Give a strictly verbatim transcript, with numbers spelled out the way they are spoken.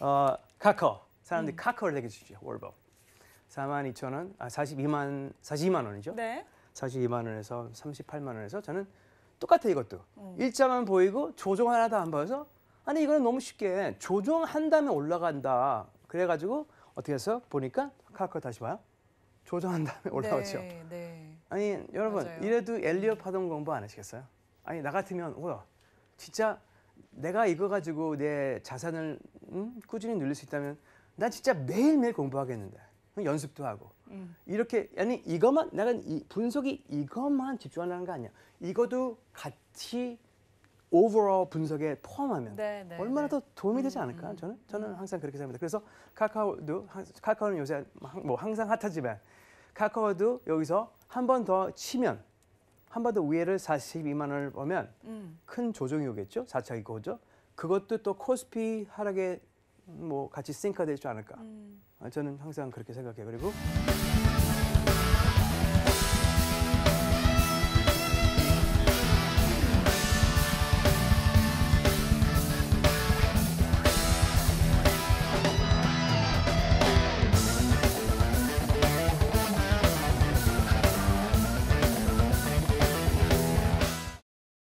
어, 카카오. 사람들이 음. 카카오를 되게 주죠. 월급. 사만 이천 원, 아 사십이만, 사십이만 원이죠. 네. 사십이만 원에서 삼십팔만 원에서 저는 똑같아 이것도. 음. 일자만 보이고 조정 하나도 안 보여서 아니 이거는 너무 쉽게 조정한 다음에 올라간다. 그래가지고 어떻게 해서 보니까 카카오 다시 봐요. 조정한 다음에 올라오죠. 네, 네. 아니 여러분 맞아요. 이래도 엘리엇 파동 공부 안 하시겠어요? 아니 나 같으면 뭐야 진짜 내가 이거 가지고 내 자산을 음? 꾸준히 늘릴 수 있다면 난 진짜 매일매일 공부하겠는데 연습도 하고 음. 이렇게 아니 이것만 내가 이 분석이 이것만 집중하는 거 아니야. 이것도 같이 오버all 분석에 포함하면 네, 네, 얼마나 네. 더 도움이 되지 음, 않을까? 음, 저는 저는 음. 항상 그렇게 생각합니다. 그래서 카카오도 카카오는 요새 뭐 항상 핫하지만 카카오도 여기서 한 번 더 치면 한 번 더 위에를 사십이만 원을 보면 음. 큰 조정이 오겠죠. 사 차 이거죠. 그것도 또 코스피 하락에 뭐 같이 싱크가 되지 않을까. 음. 저는 항상 그렇게 생각해요. 그리고